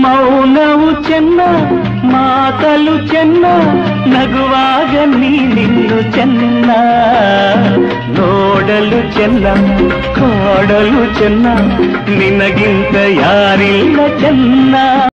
ಮೌನವು ಚೆನ್ನ ಮಾತಲು ಚೆನ್ನ ನಗುವಾಗ ನೀನಿನ್ನು ಚೆನ್ನ ನೋಡಲು ಚೆನ್ನ ಕಾಡಲು ಚೆನ್ನ ನಿನಗಿಂತ ಯಾರಿಲ್ಲ ಚೆನ್ನ